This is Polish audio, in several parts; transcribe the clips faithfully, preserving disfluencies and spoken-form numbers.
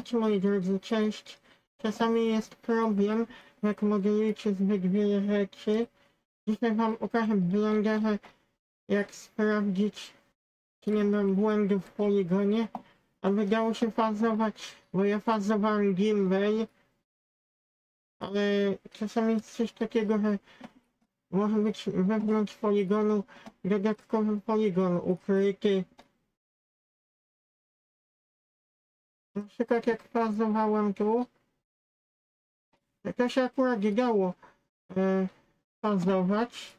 Cześć moi drodzy, cześć. Czasami jest problem, jak modelujecie zbyt wiele rzeczy. Dzisiaj wam okażę w Blenderze, jak sprawdzić, czy nie mam błędu w poligonie, aby dało się fazować, bo ja fazowałem gimbal, ale czasami jest coś takiego, że może być wewnątrz poligonu dodatkowy poligon ukryty. Na przykład jak fazowałem tu, to się akurat dało e, fazować.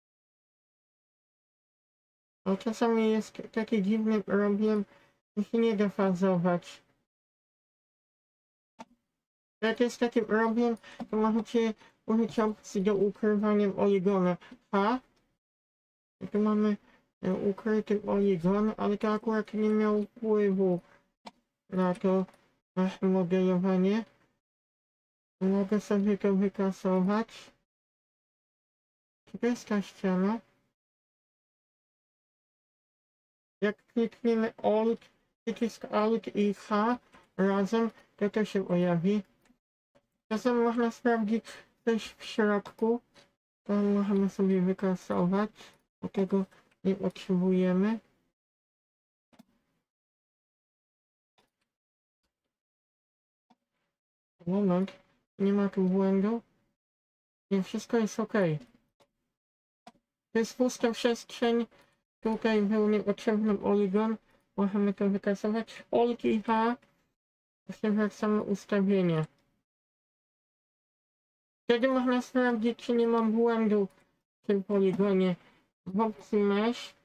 A czasami jest taki dziwny problem, że się nie da fazować. Jak jest taki problem, to możecie użyć opcji do ukrywania poligonu H. I tu mamy e, ukryty poligon, ale to akurat nie miał wpływu na to nasze modelowanie. Mogę sobie to wykasować. Czy to jest ta ściana? Jak klikniemy Alt, przycisk Alt i H razem, to to się pojawi. Czasem można sprawdzić coś w środku. To możemy sobie wykasować. Do tego nie potrzebujemy. Moment. Nie ma tu błędu. Nie, wszystko jest ok. To jest pusta przestrzeń. Tutaj był niepotrzebny poligon. Możemy to wykasować. Alt i H. Wracamy ustawienia. Wtedy można sprawdzić, czy nie mam błędu w tym poligonie. W opcji Mesh.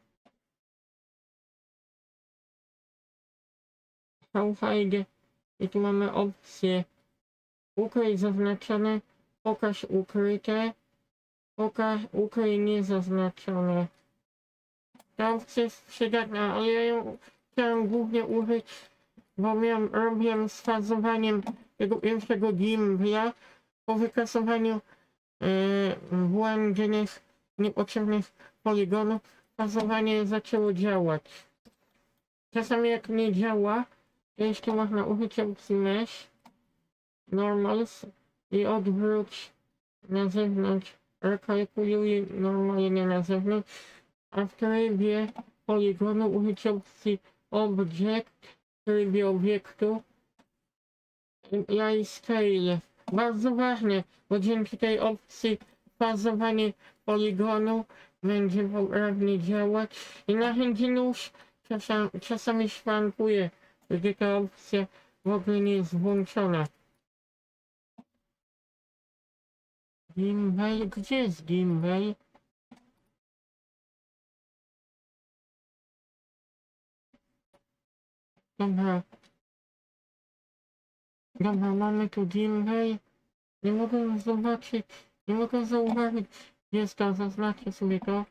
Hide. I tu mamy opcję ukryj zaznaczone, pokaż ukryte, pokaż ukryj niezaznaczone. Ta opcja jest przydatna, ale ja ją chciałem głównie użyć, bo miałem problem z fazowaniem tego pierwszego gimbala. Po wykasowaniu yy, błędnych, niepotrzebnych poligonów, fazowanie zaczęło działać. Czasami jak nie działa, to jeszcze można użyć opcji Mesh, Normals i odwróć na zewnątrz, rekalkuluj normalnie na zewnątrz, a w trybie poligonu użyć opcji Object, w trybie obiektu i Scale. Bardzo ważne, bo dzięki tej opcji fazowanie poligonu będzie poprawnie działać i narzędzie nóż czasami, czasami szwankuje, gdy ta opcja w ogóle nie jest włączona. Gimbal? Gdzie jest gimbal? Dobra. Dobra, mamy tu gimbal. Nie mogę zobaczyć, nie mogę zauważyć, gdzie jest to, zaznaczę sobie to.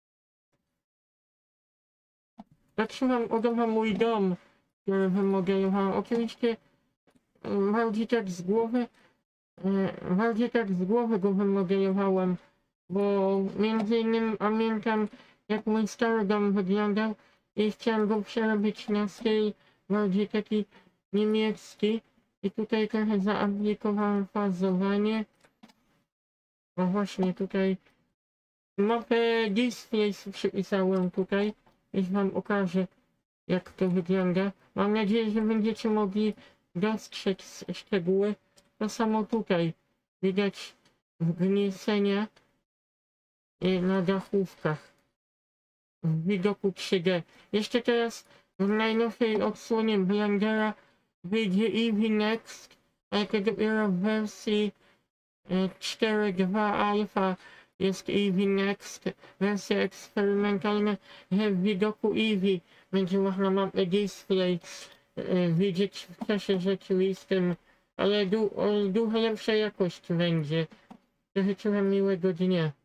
Zatrzymam podoba mój dom, który wymodelowałem. Oczywiście bardziej tak z głowy, bardziej tak z głowy go wymodelowałem, bo między innymi pamiętam, jak mój stary dom wyglądał i chciałem go przerobić na styl bardziej taki niemiecki. I tutaj trochę zaaplikowałem fazowanie. No właśnie tutaj mapę displays przypisałem tutaj. Już wam pokażę, jak to wygląda. Mam nadzieję, że będziecie mogli dostrzec szczegóły. To samo tutaj widać wgniecenia na dachówkach w widoku trzy D. Jeszcze teraz w najnowszej odsłonie Blendera wyjdzie Eevee Next, ale to dopiero w wersji cztery dwa Alpha jest Eevee Next, wersja eksperymentalna, że w widoku Eevee będzie można mapę display widzieć w czasie rzeczywistym, ale du dużo lepsza jakość będzie. Życzę wam miłego dnia.